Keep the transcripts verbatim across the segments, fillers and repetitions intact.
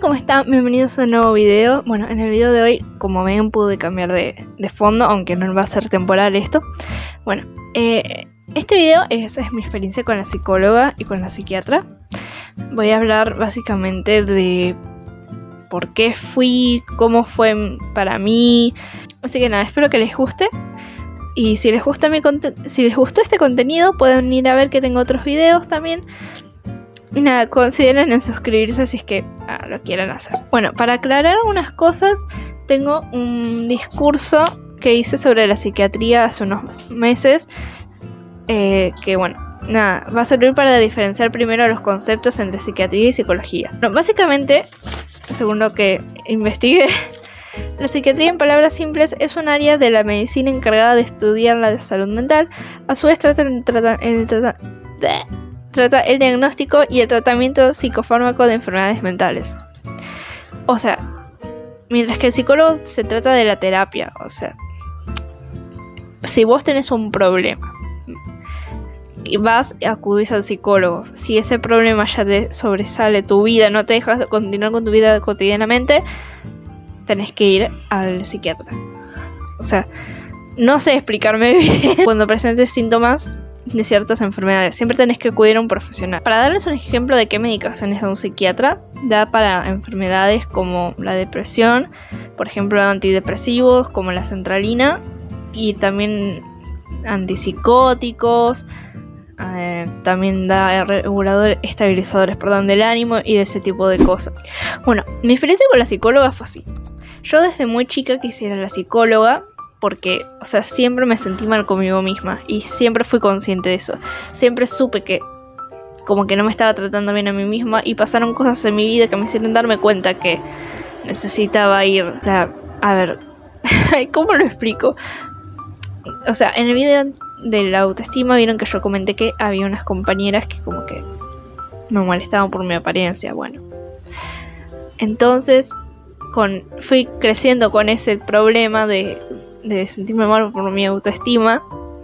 ¿cómo están? Bienvenidos a un nuevo video. Bueno, en el video de hoy, como ven, pude cambiar de, de fondo, aunque no va a ser temporal esto. Bueno, eh, este video es, es mi experiencia con la psicóloga y con la psiquiatra. Voy a hablar básicamente de por qué fui, cómo fue para mí. Así que nada, espero que les guste. Y si les gusta mi si les gustó este contenido, pueden ir a ver que tengo otros videos también. Y nada, consideren en suscribirse si es que ah, lo quieren hacer. Bueno, para aclarar algunas cosas, tengo un discurso que hice sobre la psiquiatría hace unos meses. Eh, que bueno, nada, va a servir para diferenciar primero los conceptos entre psiquiatría y psicología. Bueno, básicamente, según lo que investigué, la psiquiatría, en palabras simples, es un área de la medicina encargada de estudiar la salud mental. A su vez trata el, trata, el, trata, trata el diagnóstico y el tratamiento psicofármaco de enfermedades mentales. O sea, mientras que el psicólogo se trata de la terapia. O sea, si vos tenés un problema y vas y acudís al psicólogo, si ese problema ya te sobresale tu vida, no te dejas de continuar con tu vida cotidianamente, tenés que ir al psiquiatra. O sea, no sé explicarme bien. Cuando presentes síntomas de ciertas enfermedades, siempre tenés que acudir a un profesional. Para darles un ejemplo de qué medicaciones da un psiquiatra, da para enfermedades como la depresión, por ejemplo antidepresivos como la sertralina, y también antipsicóticos, eh, también da reguladores, estabilizadores, perdón, del ánimo y de ese tipo de cosas. Bueno, mi experiencia con la psicóloga fue así. Yo desde muy chica quise ir a la psicóloga porque, o sea, siempre me sentí mal conmigo misma y siempre fui consciente de eso. Siempre supe que como que no me estaba tratando bien a mí misma y pasaron cosas en mi vida que me hicieron darme cuenta que necesitaba ir. O sea, a ver, ¿cómo lo explico? O sea, en el video de la autoestima vieron que yo comenté que había unas compañeras que como que me molestaban por mi apariencia. Bueno, entonces Con, fui creciendo con ese problema de, de sentirme mal por mi autoestima.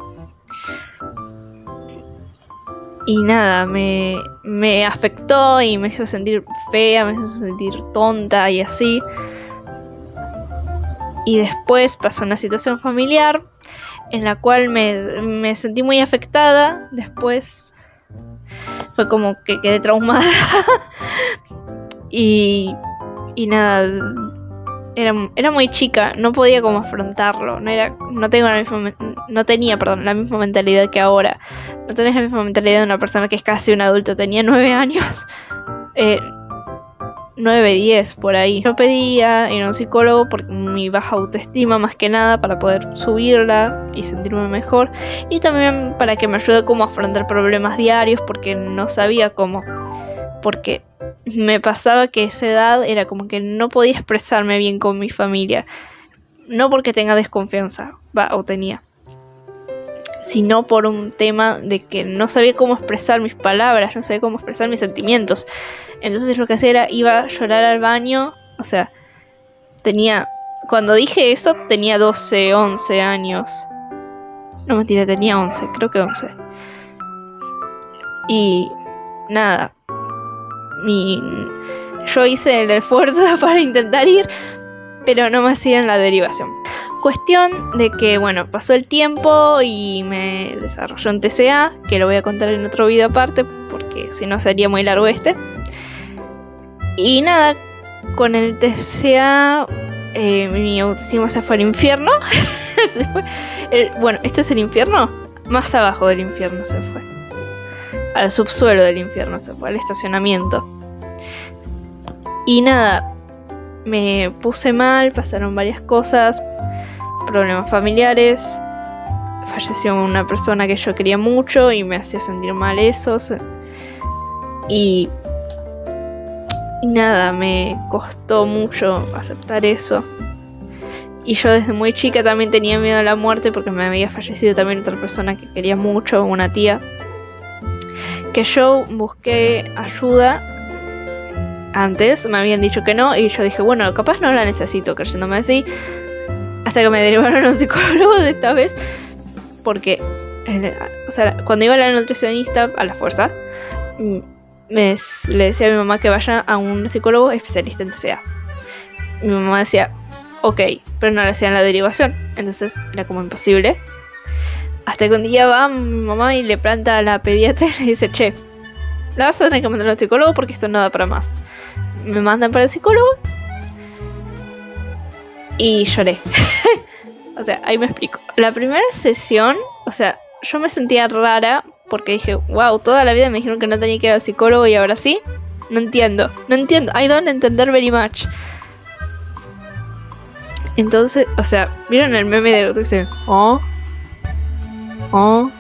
Y nada, me, me afectó y me hizo sentir fea, me hizo sentir tonta y así. Y después pasó una situación familiar en la cual me, me sentí muy afectada. Después fue como que quedé traumada. y... Y nada, era, era muy chica, no podía como afrontarlo, no era, no tengo la misma, no tenía, perdón, la misma mentalidad que ahora. No tenés la misma mentalidad de una persona que es casi una adulta. Tenía nueve años, eh, nueve, diez por ahí. Yo pedía ir a un psicólogo por mi baja autoestima más que nada, para poder subirla y sentirme mejor, y también para que me ayude como a afrontar problemas diarios, porque no sabía cómo, porque me pasaba que a esa edad era como que no podía expresarme bien con mi familia. No porque tenga desconfianza, va, o tenía, sino por un tema de que no sabía cómo expresar mis palabras, no sabía cómo expresar mis sentimientos. Entonces lo que hacía era, iba a llorar al baño. O sea, tenía, cuando dije eso tenía doce, once años. No, mentira, tenía once, creo que once. Y nada, Mi, yo hice el esfuerzo para intentar ir, pero no me hacían la derivación. Cuestión de que, bueno, pasó el tiempo y me desarrolló un T C A, que lo voy a contar en otro video aparte, porque si no sería muy largo este. Y nada, con el T C A eh, mi autoestima se fue al infierno. se fue el, bueno, ¿esto es el infierno? Más abajo del infierno se fue. Al subsuelo del infierno se fue, al estacionamiento. Y nada, me puse mal, pasaron varias cosas, problemas familiares, falleció una persona que yo quería mucho y me hacía sentir mal eso. Y, y nada, me costó mucho aceptar eso. Y yo desde muy chica también tenía miedo a la muerte, porque me había fallecido también otra persona que quería mucho, una tía. Que yo busqué ayuda antes, me habían dicho que no, y yo dije, bueno, capaz no la necesito, creyéndome así, hasta que me derivaron a un psicólogo de esta vez, porque, o sea, cuando iba a la nutricionista a la fuerza, me, le decía a mi mamá que vaya a un psicólogo especialista en T C A. Mi mamá decía, ok, pero no le hacían la derivación, entonces era como imposible. Hasta que un día va mi mamá y le planta a la pediatra y le dice, che, la vas a tener que mandar al psicólogo porque esto no da para más. Me mandan para el psicólogo y lloré. O sea, ahí me explico. La primera sesión, o sea, yo me sentía rara porque dije, wow, toda la vida me dijeron que no tenía que ir al psicólogo y ahora sí. No entiendo, no entiendo. I don't entender very much. Entonces, o sea, ¿vieron el meme de lo que dice? Oh, oh,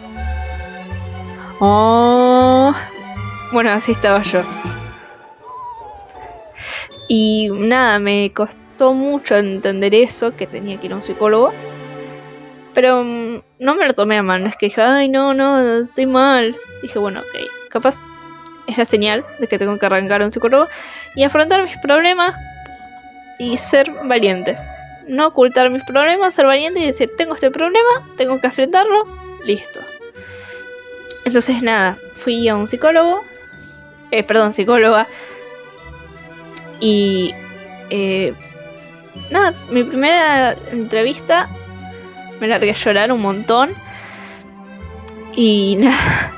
oh. Bueno, así estaba yo. Y nada, me costó mucho entender eso, que tenía que ir a un psicólogo. Pero um, no me lo tomé a mal, no es que dije, ay, no, no, estoy mal. Dije, bueno, ok, capaz es la señal de que tengo que arrancar a un psicólogo y afrontar mis problemas y ser valiente. No ocultar mis problemas, ser valiente y decir, tengo este problema, tengo que enfrentarlo, listo. Entonces nada, fui a un psicólogo, eh, perdón, psicóloga. Y eh, nada, mi primera entrevista me largué a llorar un montón. Y nada,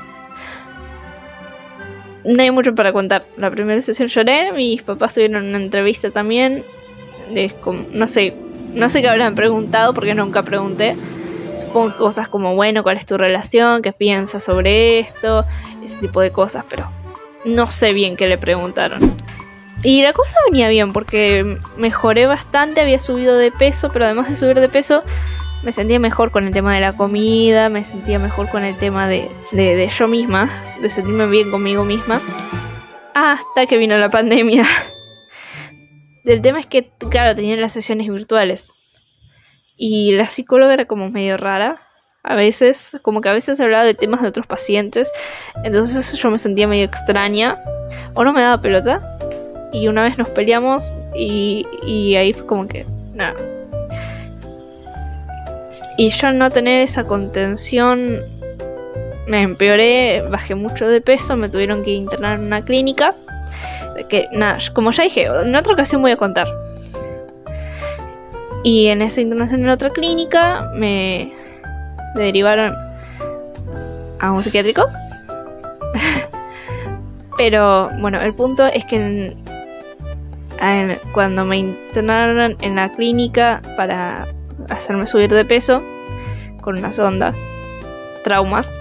no hay mucho para contar. La primera sesión lloré, mis papás tuvieron una entrevista también. Les, como, no sé, no sé qué habrán preguntado porque nunca pregunté. Supongo cosas como, bueno, ¿cuál es tu relación? ¿Qué piensas sobre esto? Ese tipo de cosas, pero no sé bien qué le preguntaron. Y la cosa venía bien porque mejoré bastante, había subido de peso, pero además de subir de peso me sentía mejor con el tema de la comida, me sentía mejor con el tema de, de, de yo misma, de sentirme bien conmigo misma, hasta que vino la pandemia. El tema es que, claro, tenía las sesiones virtuales y la psicóloga era como medio rara. A veces, como que a veces hablaba de temas de otros pacientes, entonces yo me sentía medio extraña o no me daba pelota. Y una vez nos peleamos y, y ahí fue como que, nada. Y yo al no tener esa contención me empeoré, bajé mucho de peso, me tuvieron que internar en una clínica. Que nada, como ya dije, en otra ocasión voy a contar. Y en esa internación en otra clínica me, me derivaron a un psiquiátrico. Pero bueno, el punto es que en, en, cuando me internaron en la clínica para hacerme subir de peso con una sonda, traumas,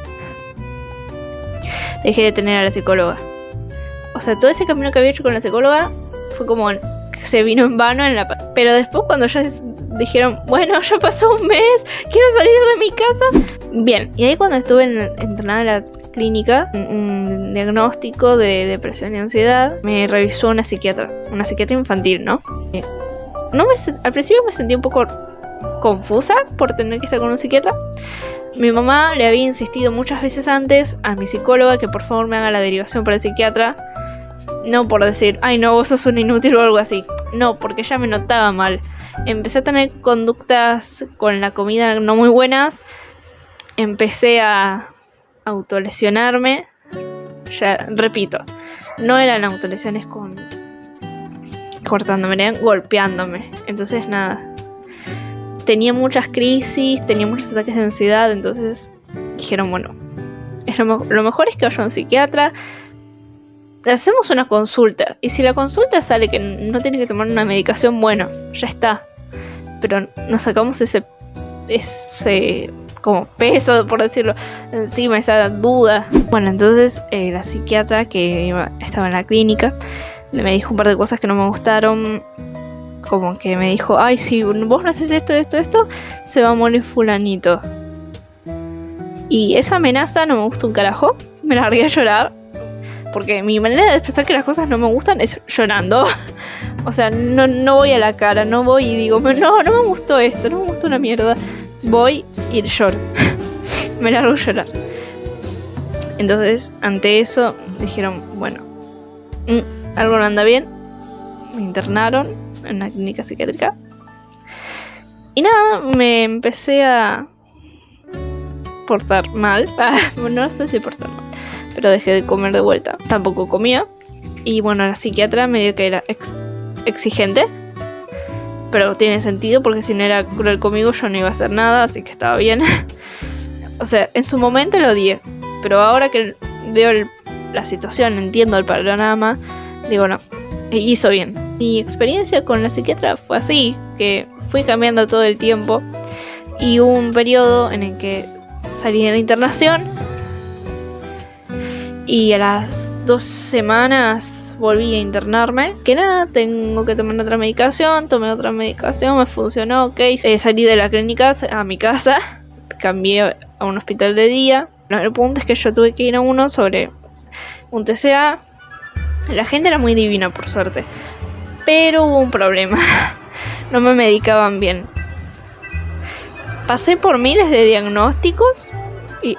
dejé de tener a la psicóloga. O sea, todo ese camino que había hecho con la psicóloga fue como que se vino en vano en la... Pero después cuando ya dijeron, bueno, ya pasó un mes, quiero salir de mi casa. Bien, y ahí cuando estuve en, internada en la clínica, un, un diagnóstico de depresión y ansiedad, me revisó una psiquiatra, una psiquiatra infantil, ¿no? Eh, no me, al principio me sentí un poco confusa por tener que estar con un psiquiatra. Mi mamá le había insistido muchas veces antes a mi psicóloga que por favor me haga la derivación para el psiquiatra. No por decir, ay no, vos sos un inútil o algo así. No, porque ya me notaba mal. Empecé a tener conductas con la comida no muy buenas. Empecé a autolesionarme. Ya, repito, no eran autolesiones con cortándome, eran golpeándome. Entonces nada, tenía muchas crisis, tenía muchos ataques de ansiedad. Entonces dijeron, bueno, es lo, me- lo mejor es que vaya a un psiquiatra. Hacemos una consulta. Y si la consulta sale que no tiene que tomar una medicación, bueno, ya está. Pero nos sacamos ese Ese como peso, por decirlo, encima, esa duda. Bueno, entonces eh, la psiquiatra que iba, estaba en la clínica me dijo un par de cosas que no me gustaron. Como que me dijo, ay, si vos no haces esto, esto, esto, se va a morir fulanito. Y esa amenaza no me gustó un carajo. Me largué a llorar. Porque mi manera de expresar que las cosas no me gustan es llorando. O sea, no, no voy a la cara, no voy y digo, no, no me gustó esto, no me gustó una mierda. Voy y lloro. Me largo a llorar. Entonces, ante eso, dijeron, bueno, mm, algo no anda bien. Me internaron en una clínica psiquiátrica. Y nada, me empecé a portar mal. No sé si portar mal. pero dejé de comer de vuelta. Tampoco comía. Y bueno, la psiquiatra me dijo que era ex exigente. Pero tiene sentido porque si no era cruel conmigo yo no iba a hacer nada, así que estaba bien. O sea, en su momento lo odié. Pero ahora que veo el, la situación, entiendo el panorama, digo no, hizo bien. Mi experiencia con la psiquiatra fue así, que fui cambiando todo el tiempo. Y hubo un periodo en el que salí de la internación. Y a las dos semanas volví a internarme. Que nada, tengo que tomar otra medicación. Tomé otra medicación, me funcionó, ok. Eh, salí de la clínica a mi casa. Cambié a un hospital de día. Bueno, el punto es que yo tuve que ir a uno sobre un T C A. La gente era muy divina, por suerte. Pero hubo un problema. No me medicaban bien. Pasé por miles de diagnósticos. Y...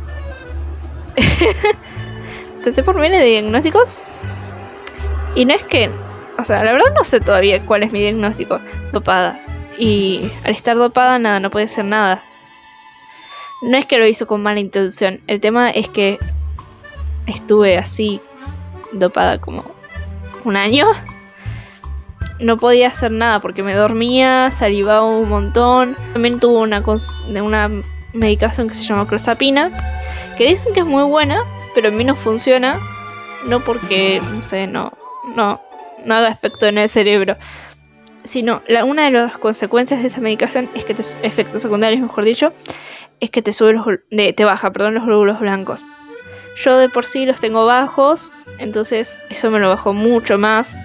Pasé por miles de diagnósticos. Y no es que... O sea, la verdad no sé todavía cuál es mi diagnóstico. Dopada. Y al estar dopada, nada, no puede ser nada. No es que lo hizo con mala intención. El tema es que estuve así, dopada como un año. No podía hacer nada porque me dormía, salivaba un montón. También tuve una, una medicación que se llama clozapina, que dicen que es muy buena, pero en mí no funciona. No porque, no sé, no, no, no haga efecto en el cerebro. Sino, la, una de las consecuencias de esa medicación es que te, efectos secundarios, mejor dicho, es que te sube los, de, te baja, perdón, los glóbulos blancos. Yo de por sí los tengo bajos, entonces eso me lo bajó mucho más.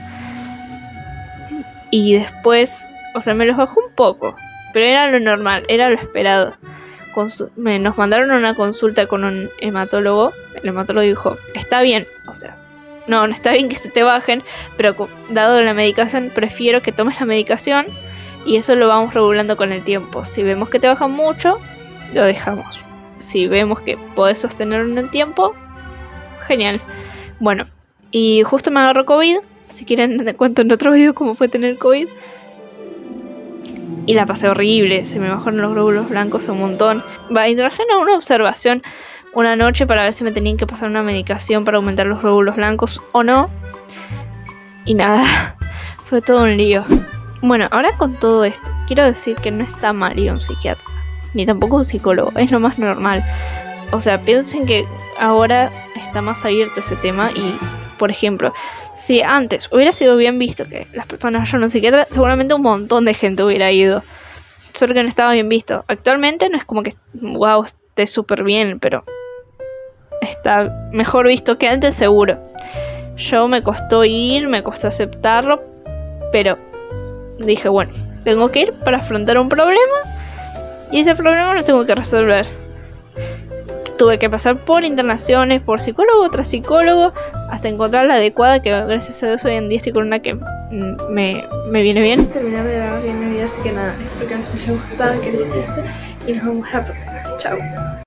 Y después, o sea, me los bajó un poco, pero era lo normal, era lo esperado. Consu- me, nos mandaron a una consulta con un hematólogo. El hematólogo dijo, está bien, o sea, no, no está bien que se te bajen, pero dado la medicación, prefiero que tomes la medicación y eso lo vamos regulando con el tiempo. Si vemos que te bajan mucho, lo dejamos. Si vemos que podés sostenerlo en el tiempo, genial. Bueno, y justo me agarró COVID. Si quieren te cuento en otro video cómo fue tener COVID. Y la pasé horrible, se me bajaron los glóbulos blancos un montón. Va a internarse a una observación una noche para ver si me tenían que pasar una medicación para aumentar los glóbulos blancos o no. Y nada, fue todo un lío. Bueno, ahora con todo esto, quiero decir que no está mal ir a un psiquiatra, ni tampoco un psicólogo, es lo más normal. O sea, piensen que ahora está más abierto ese tema y, por ejemplo, si antes hubiera sido bien visto que las personas vayan a un psiquiatra, seguramente un montón de gente hubiera ido. Solo que no estaba bien visto. Actualmente no es como que, wow, esté súper bien, pero está mejor visto que antes, seguro. Yo me costó ir, me costó aceptarlo, pero dije, bueno, tengo que ir para afrontar un problema y ese problema lo tengo que resolver. Tuve que pasar por internaciones, por psicólogo, tras psicólogo, hasta encontrar la adecuada, que gracias a Dios hoy en día estoy con una que me, me viene bien. Terminar de grabar bien mi vida, así que nada, espero que les haya gustado, que les guste y nos vemos la próxima. Chao.